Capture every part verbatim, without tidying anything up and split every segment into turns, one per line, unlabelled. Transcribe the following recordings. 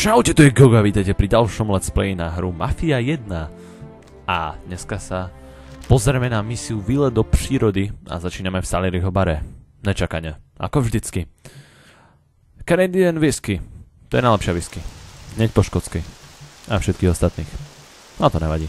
Čaute, tu je Gogo a vítajte pri ďalšom let's play na hru Mafia jedna. A dneska sa pozrieme na misiu Výlet do prírody a začíname v Salieriho bare. Nečakane, ako vždycky. Canadian whisky, to je najlepšia whisky. Hneď po škótskej. A všetkých ostatných. No to nevadí.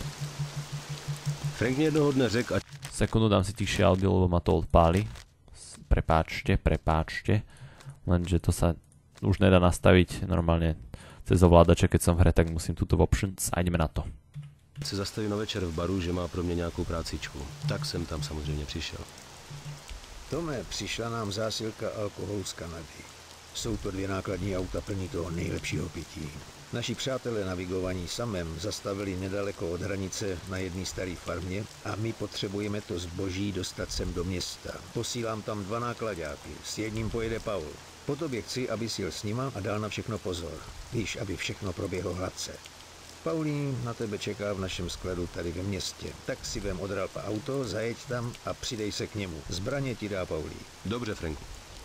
Frank mě jednoho dne řekl, ať...
Sekundu dám si tichšie audio, lebo ma to odpáli. Prepáčte, prepáčte. Lenže to sa už nedá nastaviť normálne cez ovládače, keď som v hre, tak musím tuto v options a ideme na to.
se zastavil na večer v baru, že má pro mě nějakou prácičku. Tak jsem tam samozřejmě přišel.
Tome, přišla nám zásilka alkoholu z Kanady. Jsou to dvě nákladní auta plní toho nejlepšího pití. Naši přátelé navigovaní samem zastavili nedaleko od hranice na jedné staré farmě a my potřebujeme to zboží dostat sem do města. Posílám tam dva nákladáky, s jedním pojede Paul. Po tobě chci, aby jel s nima a dal na všechno pozor. Víš, aby všechno proběhlo hladce. Paulín na tebe čeká v našem skladu tady ve městě. Tak si vem od Ralfa auto, zajeď tam a přidej se k němu. Zbraně ti dá Paulí.
Dobře, Franku.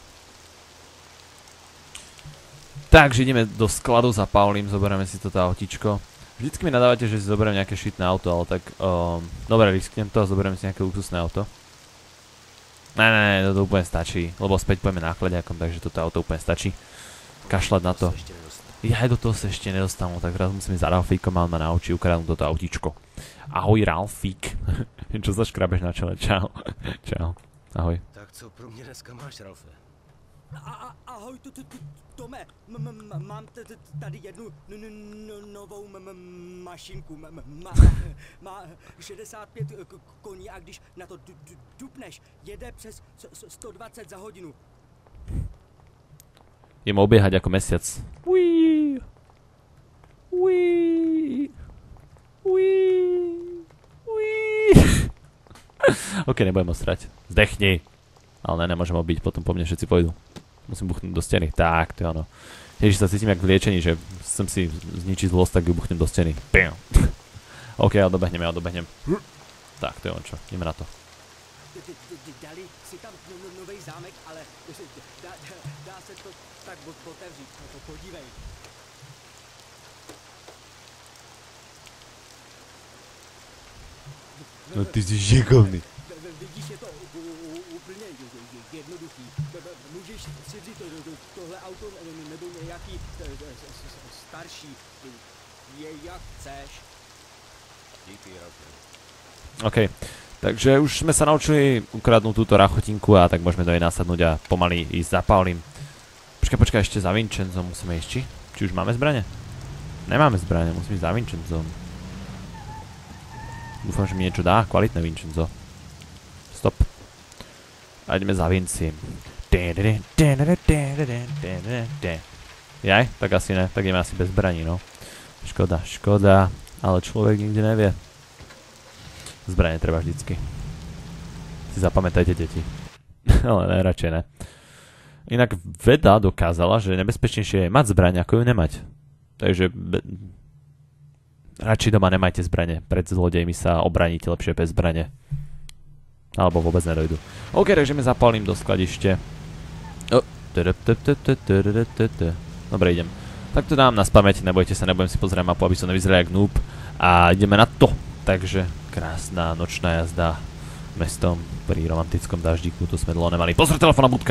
Takže ideme do skladu za Paulím, zoberieme si toto autíčko. Vždycky mi nadávate, že si zoberiem nejaké šitné auto, ale tak... Um, dobre, risknem to a zoberiem si nejaké luxusné auto. Ne, ne, ne, toto úplne stačí, lebo späť pojeme nákladiakom, takže toto auto úplne stačí. Kašľať na to. Ja aj do toho sa ešte nedostanú, tak teraz musím ísť za Ralfíkom a on ma naučí ukradnúť toto autíčko. Ahoj, Ralfík. Čo sa škrabeš na čele? Čau. Čau. Ahoj.
Tak co pro mě dneska máš, Ralfe?
Ahoj, Tome, mám tady jednu novou mašinku, má šedesát pět koní a když na to dupneš, jede přes sto dvacet za hodinu.
Idem obiehať ako mesiac. Uííí. Uííí. Uííí. Uííí. Ok, nebudem ostrať. Zdechni. Ale ne, nemôžem obiť, potom po mne všetci pôjdu. Musím buchnúť do steny. Tak, to je ono. Ježiš, sa cítim jak v liečení, že chcem si zničiť zlosť, tak ju buchnem do steny. Bam. Ok, ja odobehnem, ja odobehnem. Tak, to je on čo. Ideme na to.
Dali si tam nový zámek, ale dá, dá se to tak otevřít. Podívej.
No ty jsi šikovný.
Vidíš, je to úplně jednoduchý. Můžeš si vzít tohle auto nebo nějaký starší, jak chceš.
Díky, Ralfe.
OK, takže už sme sa naučili ukradnúť túto rachotinku a tak môžeme do nej nasadnúť a pomaly ísť za Paulim. Počkaj, počkaj, ešte za Vincenzom musíme ísť, či? Či už máme zbrane? Nemáme zbrane, musíme ísť za Vincenzom. Dúfam, že mi niečo dá, kvalitné Vincenzo. Stop. A ideme za Vincim. Jaj, tak asi ne, tak ideme asi bez zbraní, no. Škoda, škoda, ale človek nikdy nevie. Zbranie treba vždycky. Si zapamätajte, deti. Ale ne, radšej ne. Inak veda dokázala, že nebezpečnejšie je mať zbraň, ako ju nemať. Takže... radšej doma nemajte zbrane. Pred zlodejmi sa obraníte lepšie bez zbrane. Alebo vôbec nedojdu. OK, takže mi zapalím do skladište. Dobre, idem. Tak to dám na spamäť, nebojte sa, nebudem si pozrieť mapu, aby som nevyzeral jak noob. A ideme na to. Takže krásna nočná jazda mestom pri romantickom daždíku. Tu sme dlho nemali. Pozor, telefónna budka.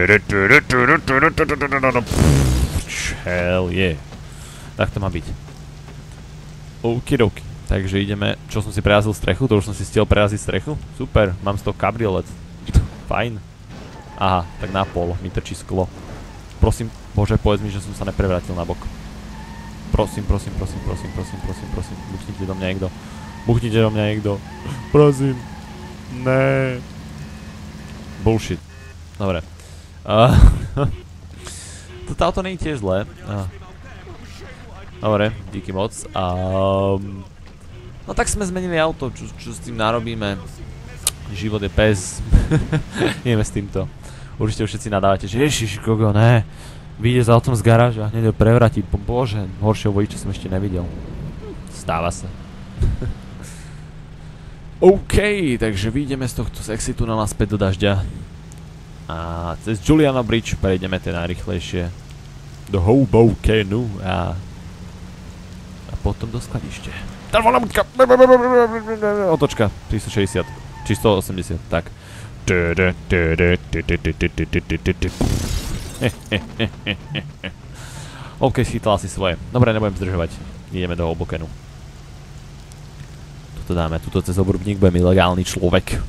Hell yeah. Tak to má byť. Okidoki. Takže ideme, čo som si prerazil strechu, to už som si stiel preraziť strechu. Super, mám z toho kabriolet. Fajn. Aha, tak na pol mi trčí sklo. Prosím, Bože, povedz mi, že som sa neprevrátil na bok. Prosím, prosím, prosím, prosím, prosím, prosím, prosím, buchnite do mňa niekto. Buchnite do mňa niekto. Prosím. Né. Bullshit. Dobre. Uh, Toto auto nie je tiež zlé. Uh. Dobre, díky moc. Um, no tak sme zmenili auto, čo, čo s tým narobíme. Život je pes. Ideme s týmto. Určite už všetci nadávate, že ježiš, Gogo, ne. Vyjde za autom z garáže a hneď ho prevráti. Bože, horšieho vodiča som ešte nevidel. Stáva sa. OK, takže vyjdeme z tohto sexy tunela späť do dažďa. A cez Juliana Bridge prejdeme tie najrychlejšie. do Hobokenu a, a potom do skladište. Telefónna budka! Otočka, tristošesťdesiat, či stoosemdesiat, tak. OK, schytala si svoje. Dobre, nebudem zdržovať. Ideme do Hobokenu. Tuto dáme, tuto cez obrubník budem ilegálny človek.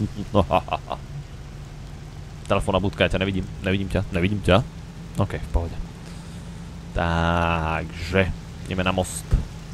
Telefónna budka, ja ťa nevidím, nevidím ťa, nevidím ťa. OK, v pohode. Takže, ideme na most.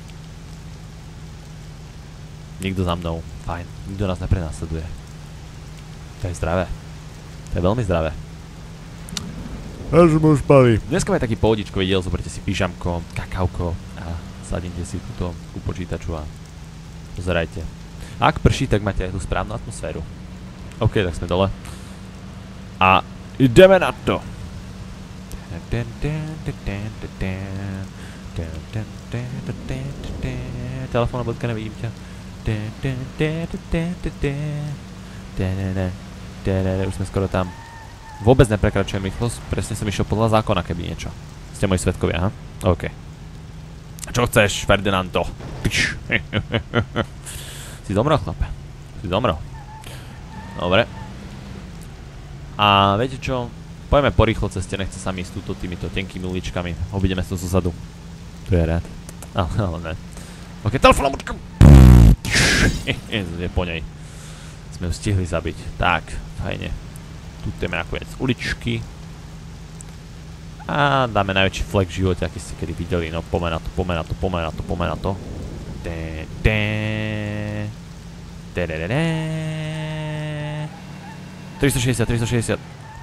Nikto za mnou, fajn, nikto nás neprenásleduje. To je zdravé. To je veľmi zdravé. Až mu špali. Dneska máme taký pohodičkový diel, zoberte si pyžamko, kakauko a sadnite si túto ku počítaču a pozerajte. Ak prší, tak máte aj tú správnu atmosféru. OK, tak sme dole. A ideme na to. Telefónna bodka, nevidím ťa. Už sme skoro tam. Vôbec neprekračujem rýchlosť, presne som išiel podľa zákona, keby niečo. Ste moji svedkovia, aha? OK. Čo chceš, Ferdinando? Si zomrel, chlape? Si zomrel. Dobre. A viete čo? Poďme po rýchlo ceste, nechce sa mi ísť túto týmito tenkými uličkami. Obídeme sa zozadu. Tu je rád. Ale, ale ne. OK, telefónna budka! Je po nej. Sme ju stihli zabiť. Tak, fajne. Tu téme nakoniec uličky. A dáme najväčší flek v živote, aký ste kedy videli. No, poďme na to, poďme na to, poďme na to, poďme na to. tristošesťdesiat, tristošesťdesiat.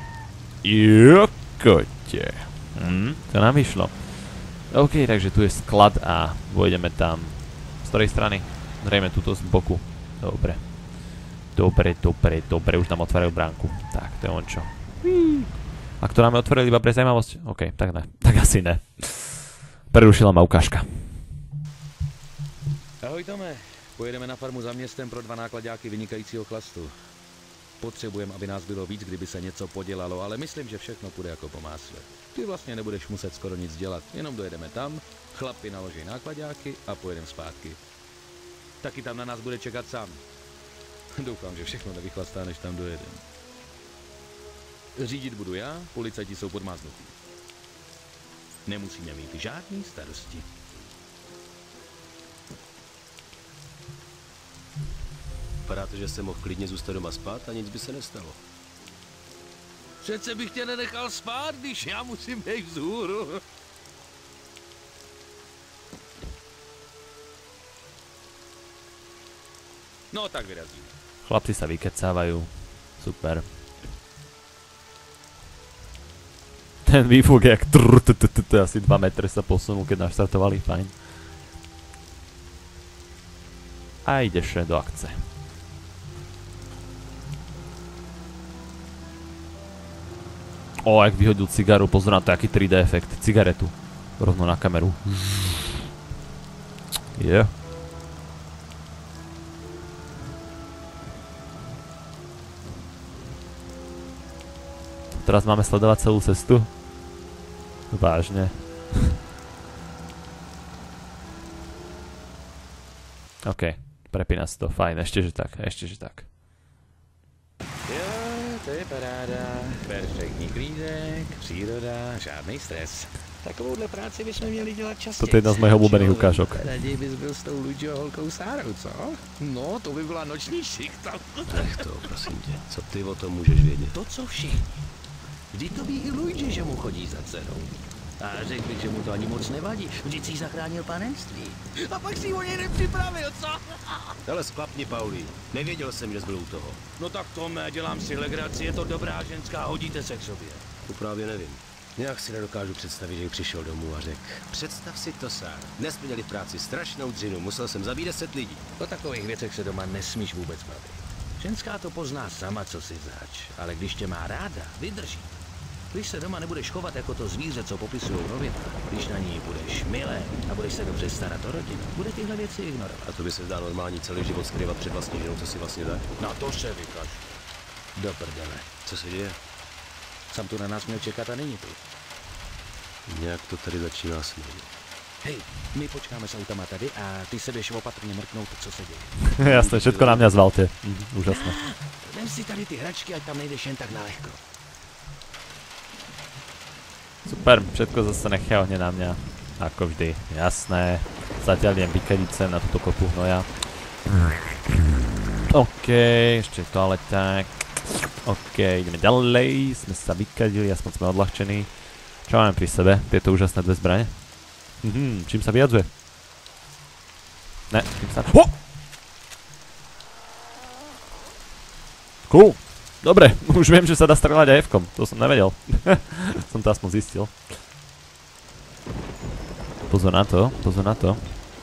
Jokote. Hm, to nám vyšlo. OK, takže tu je sklad a pôjdeme tam. Z ktorej strany? Zrejme túto z boku. Dobre. Dobre, dobre, dobre. Už nám otvárajú bránku. Tak, to je on čo. Ak to nám otvorili iba pre zajímavosť? OK, tak ne. Tak asi ne. Prerušila ma ukážka.
Ahoj Tome. Pojedeme na farmu za městem pro dva nákladáky vynikajícího chlastu. Potřebujeme, aby nás bylo víc, kdyby se něco podělalo, ale myslím, že všechno půjde jako po másle. Ty vlastně nebudeš muset skoro nic dělat, jenom dojedeme tam, chlapi naloží nákladáky a pojedeme zpátky. Taky tam na nás bude čekat sám. Doufám, že všechno nevychlastá, než tam dojedem. Řídit budu já, policajti jsou podmáznutí. Nemusíme mít žádný starosti. Vypadá to, že jsem mohl klidně zůstat doma spát a nic by se nestalo. Přece bych tě nenechal spát, když já musím jít vzhůru. No tak vyrazíme.
Chlapci sa vykecávajú. Super. Ten výfuk je jak trrr, asi dva metre sa posunul, keď naštartovali, fajn. A ideš do akce. O, jak vyhodil cigaru, pozor na to, aký tri dé efekt. Cigaretu. Rovno na kameru. Je. Yeah. Teraz máme sledovať celú cestu? Vážne. OK, prepína sa to, fajn, ešte že tak, ešte že tak.
Jo, to je paráda. Perfektní klídek, příroda, žádný stres. Takovouhle práci bychom měli dělat častěji.
Toto je jedna z mojich obľúbených ukážok.
Raději bys byl s tou Luigiho holkou Sárou, co? No, to by byla noční šichta. Nech to, prosím tě. Co ty o tom můžeš vědět? To, co všichni. Vždyť to ví i Luigi, že mu chodí za dcerou. A řekl bych, že mu to ani moc nevadí. Vždyť si zachránil panenství. A pak si o něj nepřipravil, co? Ale sklapni, Pauli. Nevěděl jsem, že jsi byl u toho. No tak Tome, dělám si legraci, je to dobrá ženská, hodíte se k sobě. To právě nevím. Nějak si nedokážu představit, že přišel domů a řekl: představ si to sám. Dnes jsme měli v práci strašnou dřinu, musel jsem zabít deset lidí. O takových věcech se doma nesmíš vůbec bavit. Ženská to pozná sama, co si zač, ale když tě má ráda, vydrží. Když se doma nebudeš chovat jako to zvíře, co popisují noviny, když na ní budeš milé a budeš se dobře starat o rodinu, bude tyhle věci ignorovat. A to by se zdá normální celý život skrývat před vlastní ženou, co si vlastně dá? Na to se vykaž. Do prdele. Co se děje? Sam tu na nás měl čekat a není tu. Nějak to tady začíná smít.
Hej, my počkáme s autama tady a ty se jdeš opatrně mrknout, co se děje.
Jasné, všetko na mňa zvalte. Mhm, úžasné.
Vem si tady ty hračky, ať tam nejdeš jen tak na lehko.
Super, všetko zase nechajovne na mňa. Ako vždy, jasné. Zatiaľ idem vykadiť sem na túto kopu hnoja. OK, ešte toaleťák. OK, ideme ďalej. Sme sa vykadili, aspoň sme odľahčení. Čo máme pri sebe? Tieto úžasné dve zbrane. Mhm, čím sa vyjadzuje? Ne, tým sa... Ho! Cool. Dobre, už viem, že sa dá strieľať aj F-kom. To som nevedel. Som to aspoň zistil. Pozor na to, pozor na to.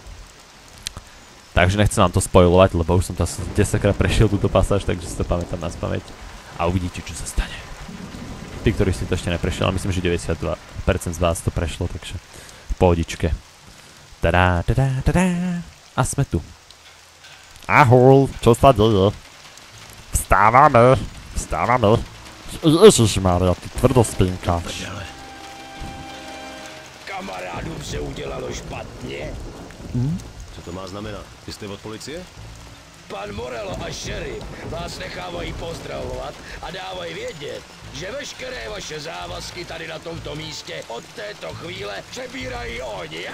Takže nechcem vám to spoilovať, lebo už som to asi desaťkrát prešiel túto pasáž, takže si to pamätám na spamäť. A uvidíte, čo sa stane. Tí, ktorí si to ešte neprešiel, ale myslím, že deväťdesiatdva percent z vás to prešlo, takže v pohodičke. Tadá, tadá, tadá. A sme tu. Ahoj, čo sa deje? Vstávame, vstávame. Ježišmarja, ty tvrdospínkáš.
Kamarádům se udělalo špatně.
Hm?
Co to má znamenat? Vy jste od policie?
Pan Morello a šerif vás nechávají pozdravovat a dávají vědět, že veškeré vaše závazky tady na tomto místě od této chvíle přebírají oni.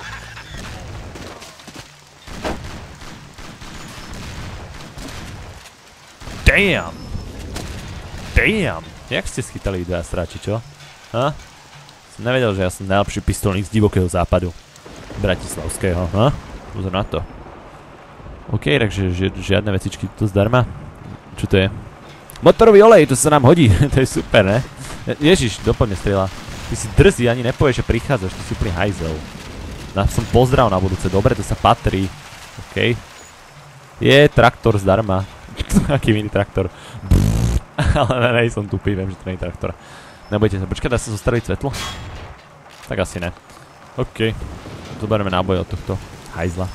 Damn! Damn! Jak ste schytali dve sráči, čo? Ha? Som nevedel, že ja som najlepší pistolník z divokého západu. Bratislavského, ha? Pozor na to. OK, takže ži žiadne vecičky tu zdarma. Čo to je? Motorový olej, to sa nám hodí. To je super, ne? Ježiš, doplne strieľa. Ty si drzý, ani nepovieš, že prichádzaš, ty si úplný hajzel. Na, som pozdrav na budúce, dobre, to sa patrí. OK. Je traktor zdarma. Aký mini traktor. Ale ne, nej, som tupý, viem, že to nie je traktor. Nebojte sa, počkaj, dá sa zostaviť svetlo? Tak asi ne. OK. Zoberieme náboj od tohto hajzla.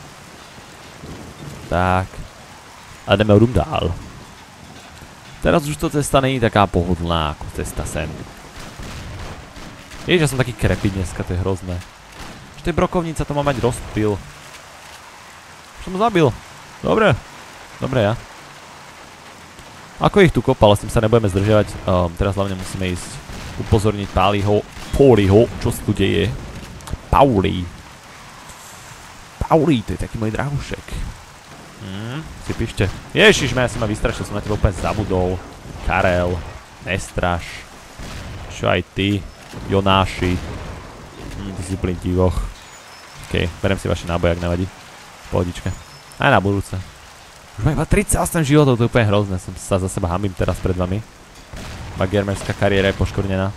Tak. A ideme rum dál. Teraz už to cesta není taká pohodlná ako cesta sem. Ježiš, ja som taký krepý dneska, to je hrozné. Už tej brokovnica to má mať rozptyl. Už som ho zabil. Dobre. Dobre, ja. Ako ich tu kopal, s tým sa nebudeme zdržiavať. Um, teraz hlavne musíme ísť upozorniť Páliho, Póliho, čo sa tu deje. Pauli. Pauli, to je taký môj drahušek. Hmm, si píšte. Ježiš, ja som ma vystrašil, som na teba úplne zabudol. Karel, nestraš. Čo aj ty, Jonáši. Hm, ty si úplný divoch. OK, berem si vaše náboje, ak nevadí. Pohodičke. Aj na budúce. Už mám iba tridsaťosem životov, to je úplne hrozné, som sa za seba hambím teraz pred vami. Moja gamerská kariéra je poškornená.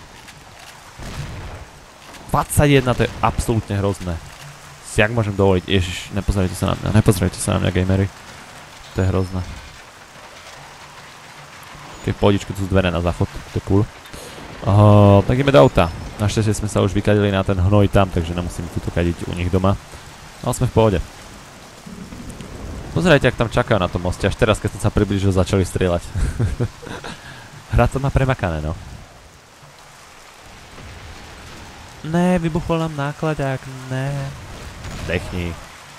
dvadsaťjeden, to je absolútne hrozné. Si jak môžem dovoliť, ježiš, nepozerajte sa na mňa, nepozerajte sa na mňa, gamery. To je hrozné. Keď pohodičke, tu sú dvere na záchod, to je cool. Uh, tak ideme do auta. Našťastie sme sa už vykadili na ten hnoj tam, takže nemusím tuto kadiť u nich doma. Ale sme v pohode. Pozerajte, ak tam čakajú na tom moste, až teraz, keď som sa priblížil, začali strieľať. Hra to má premakané, no. Ne, vybuchol nám nákladák, ne. Dechni.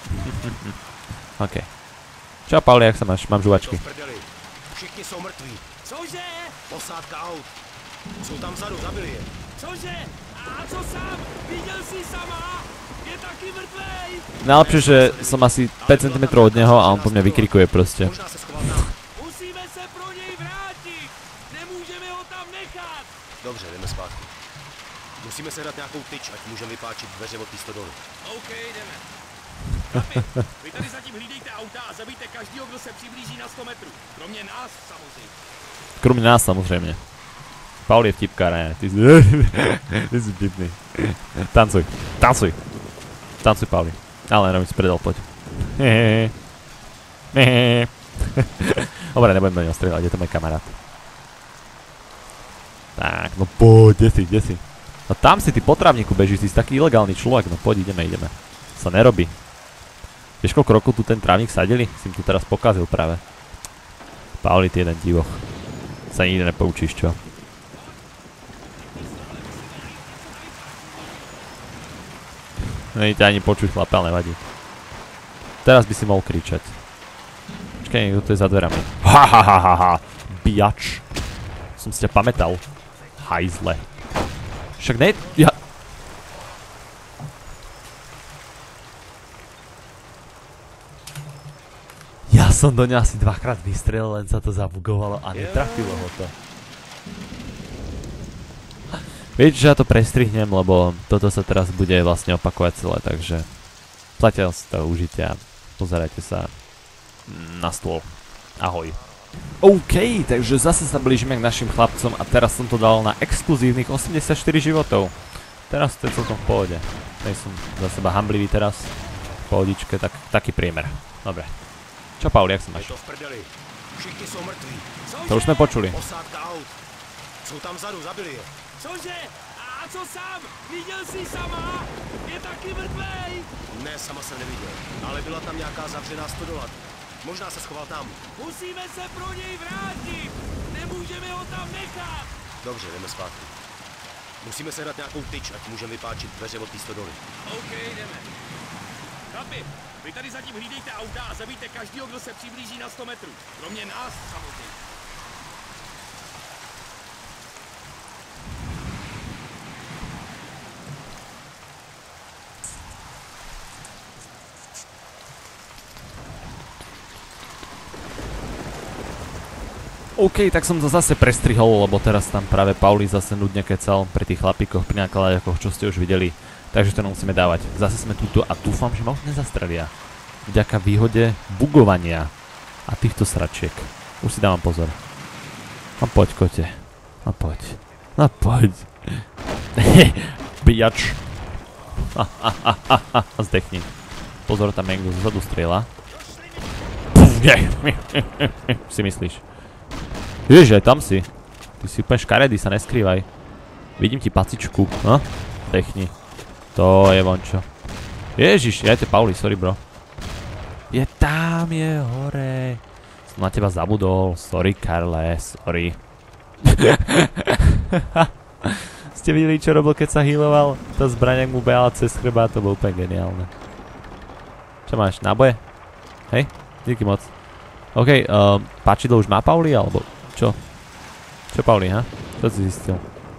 OK. Čau, Pauli, jak sa máš? Mám žuvačky.
Všichni jsou mrtví.
Cože?
Posádka aut. Jsou tam vzadu, zabili je.
Cože? A co sám? Viděl jsi sama? Je taky mrtvej!
Najlepšie, že som asi päť centimetrov od neho a on po mne vykrikuje proste.
Možná se schoval tam.
Musíme se pro něj vrátit! Nemůžeme ho tam nechat!
Dobře, jdeme zpátky. Musíme sehnat nějakou tyč, ať můžeme vypáčit dveře od té stodoly.
OK, jdeme. Chlapi, vy tady zatím hlídejte auta a zabijte každýho, kdo se přiblíží na sto metrů. Kromě nás, samozřejmě.
Kromě nás, samozrejme. Paul je vtipkár, ne? Ty si... Ty si vtipný. Tancuj, tancuj. Tancuj, Pauli. Ale neviem, si predal, poď. Hehehe. Hehehe. Dobre, nebudem do neho strieľať, je to môj kamarát. Tak, no poď, kde si, kde si? No tam si, ty po trávniku bežíš, si taký ilegálny človek, no poď, ideme, ideme. Sa nerobí. Vieš, koľko rokov tu ten trávnik sadili? Si im tu teraz pokazil práve. Pauli, ty jeden divoch. Sa nikdy nepoučíš, čo? Není ťa ani počuť, chlape, ale nevadí. Teraz by si mohol kričať. Počkaj, niekto tu je za dverami. Ha ha ha ha ha. Biač. Som si ťa pamätal. Hajzle. Však ne... Ja... Ja som do ňa asi dvakrát vystrelil, len sa to zabugovalo a netrafilo ho to. Viete, že ja to prestrihnem, lebo toto sa teraz bude vlastne opakovať celé, takže zatiaľ si to užite a pozerajte sa na stôl. Ahoj. OK, takže zase sa blížime k našim chlapcom a teraz som to dal na exkluzívnych osemdesiatštyri životov. Teraz to je celkom v pohode. Nej som za seba hamblivý teraz. V pohodičke, tak, taký priemer. Dobre. Čo, Pauli, jak sa máš?
Je to v prdeli. Všichni jsou mrtví.
To už sme počuli.
Posádka aut. Jsou tam vzadu, zabili je.
Cože? A co sám? Viděl jsi sama? Je taky mrtvej!
Ne, sama jsem neviděl, ale byla tam nějaká zavřená stodola. Možná se schoval tam.
Musíme se pro něj vrátit! Nemůžeme ho tam nechat!
Dobře, jdeme zpátky. Musíme sehnat nějakou tyč, ať můžeme vypáčit dveře od té stodoly.
OK, jdeme. Chlapi, vy tady zatím hlídejte auta a zabijte každýho, kdo se přiblíží na sto metrů. Kromě nás, samozřejmě.
OK, tak som to zase prestrihol, lebo teraz tam práve Pauli zase nudne kecal pri tých chlapíkoch, pri nákladakoch, čo ste už videli. Takže to nemusíme dávať. Zase sme tuto a dúfam, že ma už nezastrelia. Vďaka výhode bugovania a týchto sračiek. Už si dávam pozor. No poď, kote. No poď. No poď. Bijač. A zdechni. Pozor, tam niekto zozadu strieľa. Si myslíš? Ježiš, aj tam si. Ty si úplne škaredý, sa neskrývaj. Vidím ti pacičku, no? Dechni. To je vončo. Ježiš, jajte Pauli, sorry bro. Je tam, je hore. Som na teba zabudol, sorry Karle, sorry. Ste videli, čo robil, keď sa healoval? Tá zbraň, ak mu behala cez chrbát, to bolo úplne geniálne. Čo máš, náboje? Hej, díky moc. OK, uh, páčidlo už má Pauli, alebo čo? Čo Pauli, ha? Čo si zistil?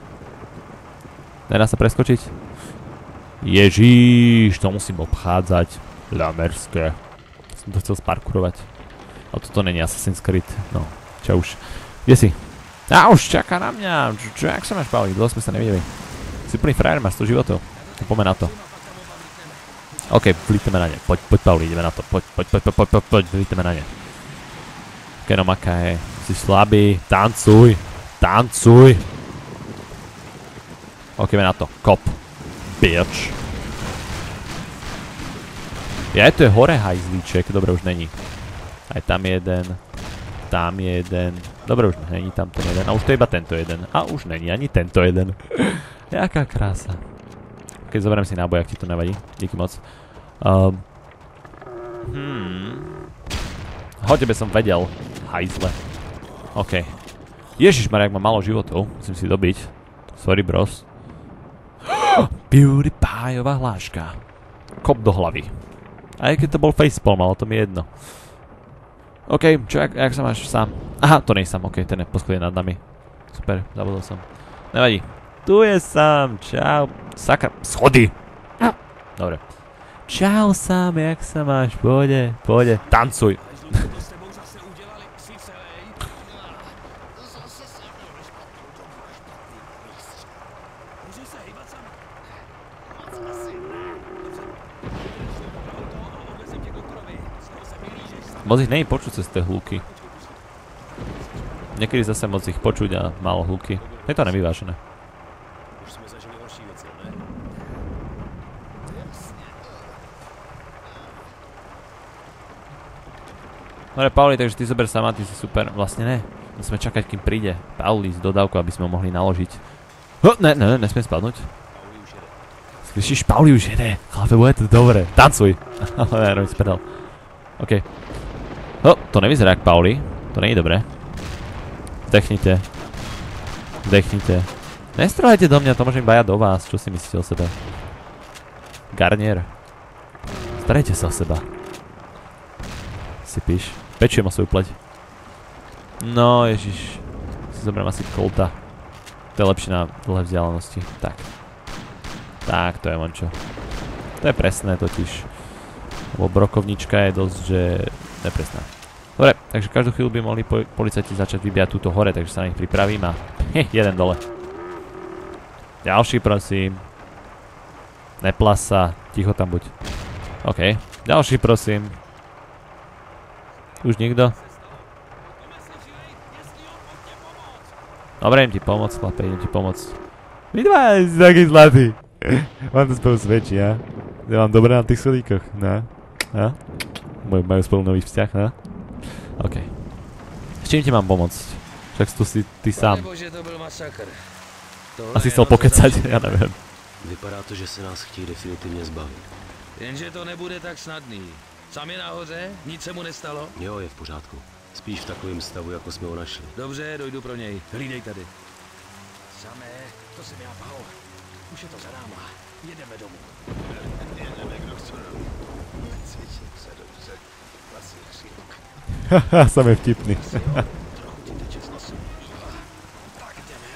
Nedá sa preskočiť? Ježíš, to musím obchádzať. Ľamerské. Som to chcel sparkurovať. Ale toto není Assassin's Creed. No, čo už. Kde si? Á, už čaká na mňa. Čo, jak sa máš, Pauli? Dlho sme sa nevideli. Si plný frajer, máš sto životov. Poďme na to. OK, vlíteme na ne. Poď, poď Pauli, ideme na to. Poď, poď, poď, poď, poď, poď, vlíteme na ne. OK, no makaj. Si slabý. Tancuj. Tancuj. OK, ideme na to. Kop. Bitch. Ja, to je hore hajzlíček. Dobre, už není. Aj tam jeden. Tam jeden. Dobre, už není tam ten jeden. A už to je iba tento jeden. A už není ani tento jeden. Jaká krása. Keď zoberiem si náboj, ak ti to nevadí. Díky moc. Um. Hmm. O tebe som vedel. Hajzle. OK. Ježišmarja, ak mám málo životov. Musím si dobiť. Sorry, bros. PewDiePieová hláška. Kop do hlavy. Aj keď to bol facepalm, ale to mi je jedno. OK, čo, jak, jak sa máš sám? Aha, to nej sám, OK, ten je poschodie nad nami. Super, zabudol som. Nevadí. Tu je sám, čau. Sakra, schody. Dobre. Čau sám, jak sa máš? Pôjde, pôjde. Tancuj. Moc ich není počuť cez tie hluky. Niekedy zase moc ich počuť a málo hluky. Je to nevyvážené. Dobre, Pauli, takže ty zober sama, ty si super. Vlastne ne. Musíme čakať, kým príde Pauli z dodávku, aby sme ho mohli naložiť. Ho, ne, ne, nesmiem spadnúť. Slyšíš, Pauli už jede. Chlape, bude to dobre. Tancuj. Ale robím spadal. OK. No, to nevyzerá jak Pauli. To nie je dobré. Zdechnite. Zdechnite. Nestrelajte do mňa, to môžem iba ja do vás. Čo si myslíte o sebe? Garnier. Starajte sa o seba. Si píš. Pečujem o svoju pleť. No, ježiš. Si zoberiem asi Colta. To je lepšie na dlhé vzdialenosti. Tak. Tak, to je vončo. To je presné totiž. Lebo brokovnička je dosť, že nepresná. Dobre, takže každú chvíľu by mohli po policajti začať vybíjať túto hore, takže sa na nich pripravím a jeden dole. Ďalší prosím. Neplas sa, ticho tam buď. OK, ďalší prosím. Už nikto? Dobre, idem ti pomôcť, chlape, idem ti pomôcť. Vy dva si taký zlatý. Vám to spolu svedčí, ja? Ja mám dobré na tých schodíkoch, no? No? Majú spolu nový vzťah, no? OK. S čím ti mám pomôcť? Však tu si ty sám.
Bože, to byl masakr.
Asi chcel pokecať, ja neviem.
Vypadá to, že se nás chtějí definitivně zbavit.
Jenže to nebude tak snadný. Sám je nahoře? Nic se mu nestalo?
Jo, je v pořádku. Spíš v takovém stavu, jako jsme ho našli.
Dobře, dojdu pro něj. Hlídej tady. Samé, to jsem já bál. Už je to za náma. Jedeme domů. Jedeme k doktorovi. Cvičím se dobře. Asi chřipk.
Haha, sam je vtipný.
Trochu ti teče z nosu. Tak jdeme.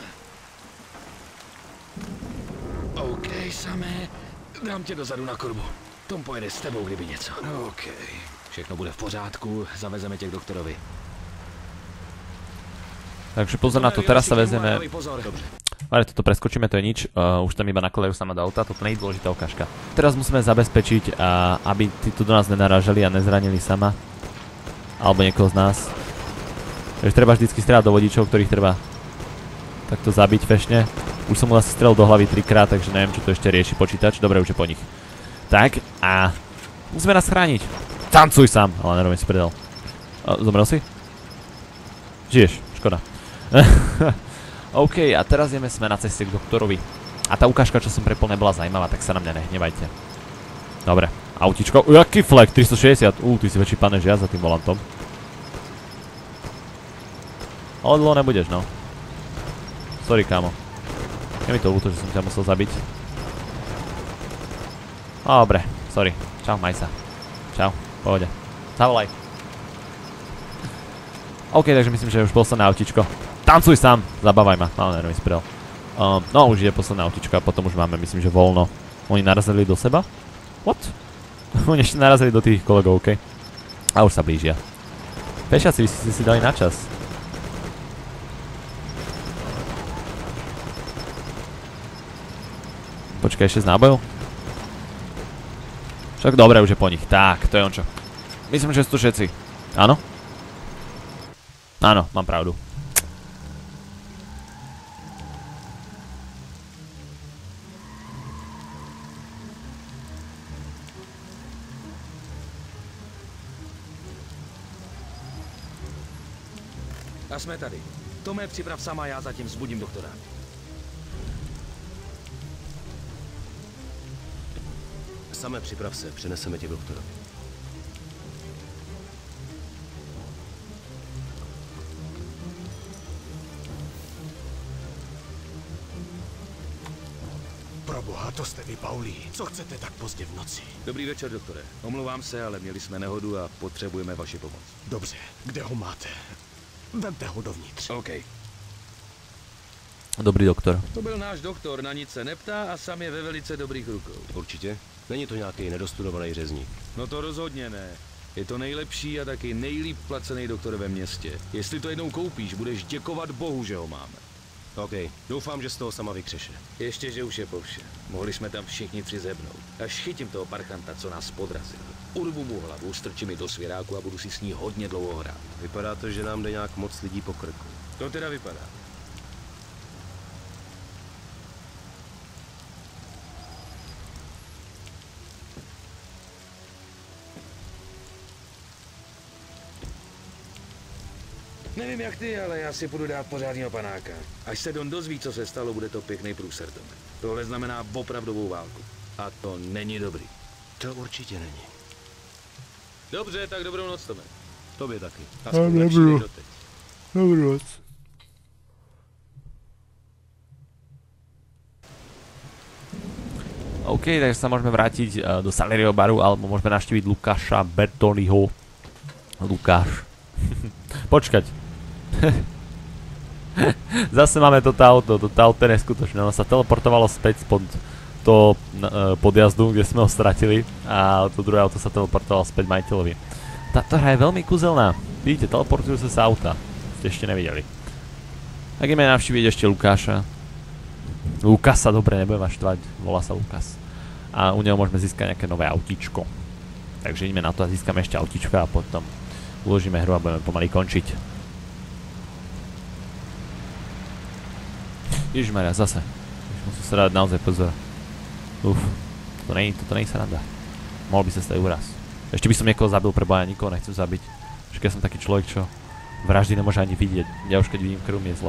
OK, Samé. Dám tě dozadu na korbu. Tom pojede s tebou, kdyby něco. OK. Všechno bude v pořádku, zavezeme tě k doktorovi.
Takže pozor na to, teraz sa vezeme...
Pozor. Dobře.
Ale toto preskočíme, to je nič. Uh, už tam iba nakladajú sama do auta, toto nie je dôležitá ukážka. Teraz musíme zabezpečiť, uh, aby títo do nás nenarážali a nezranili sama. Alebo niekoho z nás. Takže treba vždycky strieľať do vodičov, ktorých treba takto zabiť fešne. Už som mu asi strelil do hlavy trikrát, takže neviem, čo to ešte rieši počítač. Dobre, už je po nich. Tak, a... musíme nás chrániť. Tancuj sám! Ale nerobím si predal. Uh, zomrel si? Žiješ, škoda. OK, a teraz ideme sme na ceste k doktorovi. A tá ukážka, čo som prepol, nebola zaujímavá, tak sa na mňa nehnevajte. Dobre, autičko. Uj, aký flek, tristošesťdesiat. Uj, ty si väčší pane, že ja za tým volantom. Ale dlho nebudeš, no. Sorry, kámo. Je mi to ľúto, že som ťa musel zabiť. Dobre, sorry. Čau, maj sa. Čau, pohode. Zavolaj. OK, takže myslím, že už posledné autičko. Tancuj sám, zabávaj ma. No, neviem, sprel. Um, no, už je posledné autičko a potom už máme, myslím, že voľno. Oni narazili do seba? What? Oni ešte narazili do tých kolegov, OK. A už sa blížia. Pešiaci, vy ste si dali na čas. Počkaj, ešte z nábojov? Však dobre, už je po nich. Tak, to je on čo. Myslím, že sú tu všetci. Áno? Áno, mám pravdu.
A jsme tady. Tome, připrav sama, já zatím vzbudím doktora.
Samé připrav se, přeneseme tě k doktorovi.
Proboha, to jste vy, Paulí. Co chcete tak pozdě v noci?
Dobrý večer, doktore. Omlouvám se, ale měli jsme nehodu a potřebujeme vaši pomoc.
Dobře, kde ho máte? Vemte ho dovnitř.
OK.
Dobrý doktor.
To byl náš doktor, na nic se neptá a sam je ve velice dobrých rukou.
Určitě? Není to nějaký nedostudovaný řezník.
No to rozhodně ne. Je to nejlepší a taky nejlíp placený doktor ve městě. Jestli to jednou koupíš, budeš děkovat Bohu, že ho máme.
OK, doufám, že z toho sama vykřeše.
Ještě, že už je po vše. Mohli jsme tam všichni tři zebnout. Až chytím toho parchanta, co nás podrazil. Urvu mu hlavu, strčím ji do svěráku a budu si s ní hodně dlouho hrát.
Vypadá to, že nám jde nějak moc lidí po krku.
To teda vypadá. Nevím jak ty, ale já si půjdu dát pořádného panáka. Až se Don dozví, co se stalo, bude to pěkný průser, Tome. Tohle znamená opravdovou válku. A to není dobrý.
To určitě není.
Dobře, tak dobrou noc, Tome.
Tobě taky.
Aspoň lepší než doteď.
Dobrou noc. OK, takže sa môžeme vrátiť uh, do Salirieho baru, alebo môžeme navštíviť Lukáša Bertoliho. Lukáš. Počkať. Zase máme toto auto, toto auto je neskutočné. Ono sa teleportovalo späť spod toho uh, podjazdu, kde sme ho stratili. A to druhé auto sa teleportovalo späť majiteľovi. Táto hra je veľmi kúzelná. Vidíte, teleportujú sa sa auta. Ste ešte nevideli. Tak ideme navštíviť ešte Lukáša. Lukasa, dobre, nebudem vás štvať, volá sa Lukas. A u neho môžeme získať nejaké nové autíčko. Takže ideme na to a získame ešte autíčko a potom uložíme hru a budeme pomaly končiť. Ježišmaria, zase. Musím sa dať naozaj pozor. Uf, toto nie, toto nie je sranda. Mohol by sa stať úraz. Ešte by som niekoho zabil, preboha, ja nikoho nechcem zabiť. Však ja som taký človek, čo vraždy nemôže ani vidieť. Ja už keď vidím krv, mi je zle.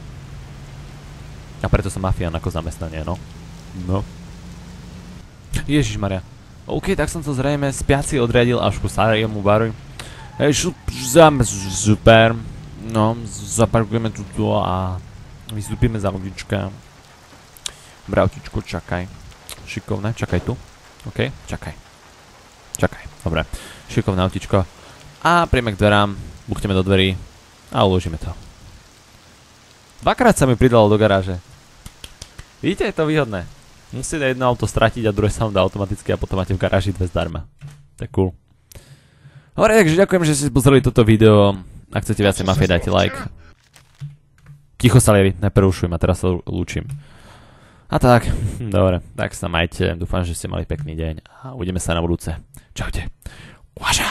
A preto som mafián ako zamestnanie, no. No. Ježišmaria. OK, tak som to zrejme spiaci odriadil až ku Saliriemu baru. Hej, super. No, zaparkujeme tuto a vystúpime za autíčka. Dobre, autíčko, čakaj. Šikovné, čakaj tu. OK, čakaj. Čakaj, dobre. Šikovné autíčko. A príjme k dverám, buchneme do dverí a uložíme to. Dvakrát sa mi pridalo do garáže. Vidíte, je to výhodné. Musíte jedno auto stratiť a druhé sa vám dá automaticky a potom máte v garáži dve zdarma. To je cool. Dobre, takže ďakujem, že ste pozreli toto video. Ak chcete viacej mafie, dajte like. Ticho, Salieri, neprerušujem a teraz sa lúčim. A tak, dobre, tak sa majte. Dúfam, že ste mali pekný deň a uvidíme sa na budúce. Čaute. Uaža.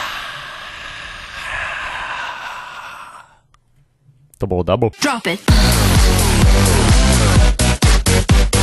To bolo double.
Drop it.